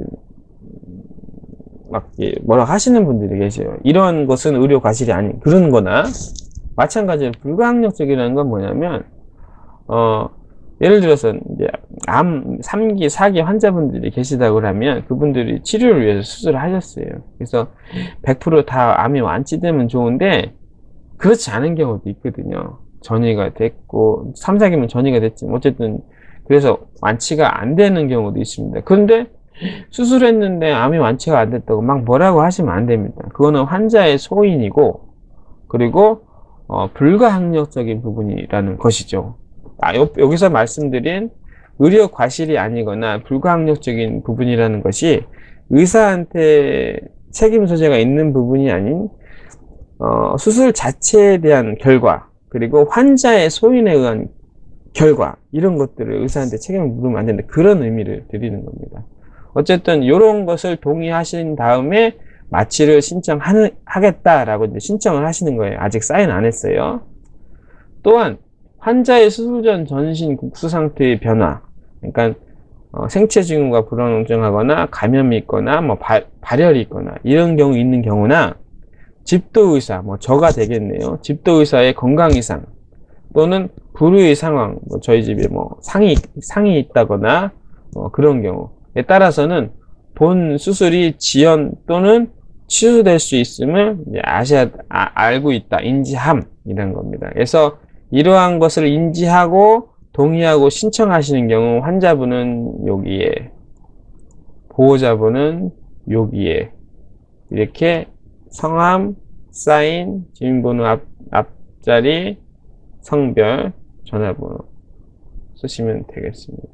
막 뭐라 하시는 분들이 계세요. 이런 것은 의료 과실이 아닌 그런 거나 마찬가지로 불가항력적이라는 건 뭐냐면 어 예를 들어서 이제 암 삼 기, 사 기 환자분들이 계시다고 하면 그분들이 치료를 위해서 수술을 하셨어요. 그래서 백 퍼센트 다 암이 완치되면 좋은데 그렇지 않은 경우도 있거든요. 전이가 됐고 삼, 사 기면 전이가 됐지만 어쨌든 그래서 완치가 안 되는 경우도 있습니다. 그런데 수술했는데 암이 완치가 안 됐다고 막 뭐라고 하시면 안 됩니다. 그거는 환자의 소인이고 그리고 어, 불가항력적인 부분이라는 것이죠. 아, 요, 여기서 말씀드린 의료 과실이 아니거나 불가항력적인 부분이라는 것이 의사한테 책임 소재가 있는 부분이 아닌 어, 수술 자체에 대한 결과 그리고 환자의 소인에 의한 결과 이런 것들을 의사한테 책임을 물으면 안 된다. 그런 의미를 드리는 겁니다. 어쨌든 이런 것을 동의하신 다음에 마취를 신청하겠다라고 이제 신청을 하시는 거예요. 아직 사인 안 했어요. 또한 환자의 수술 전 전신 국수 상태의 변화, 그러니까 어, 생체 징후가 불안정하거나 감염이 있거나 뭐 바, 발열이 있거나 이런 경우 있는 경우나 집도 의사, 뭐 저가 되겠네요. 집도 의사의 건강 이상 또는 불의의 상황, 뭐 저희 집에 뭐 상이 상이 있다거나 뭐 그런 경우 따라서는 본 수술이 지연 또는 취소될 수 있음을 이제 아셔야, 아, 알고 있다. 인지함. 이런 겁니다. 그래서 이러한 것을 인지하고 동의하고 신청하시는 경우 환자분은 여기에, 보호자분은 여기에 이렇게 성함, 사인, 주민번호 앞, 앞자리, 성별, 전화번호 쓰시면 되겠습니다.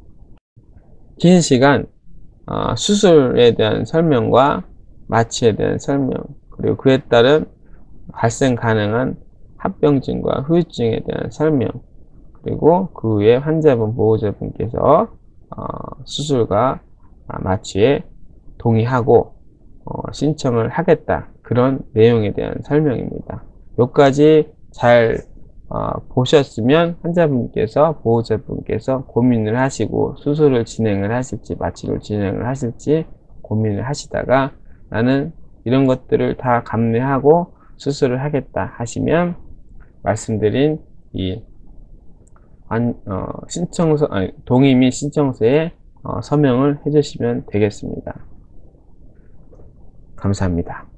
긴 시간 어, 수술에 대한 설명과 마취에 대한 설명, 그리고 그에 따른 발생 가능한 합병증과 후유증에 대한 설명, 그리고 그 후에 환자분, 보호자분께서 어, 수술과 마취에 동의하고 어, 신청을 하겠다, 그런 내용에 대한 설명입니다. 여기까지 잘 어, 보셨으면 환자분께서, 보호자분께서 고민을 하시고 수술을 진행을 하실지 마취를 진행을 하실지 고민을 하시다가 나는 이런 것들을 다 감내하고 수술을 하겠다 하시면 말씀드린 이 안, 어, 신청서, 아니, 동의 및 신청서에 어, 서명을 해주시면 되겠습니다. 감사합니다.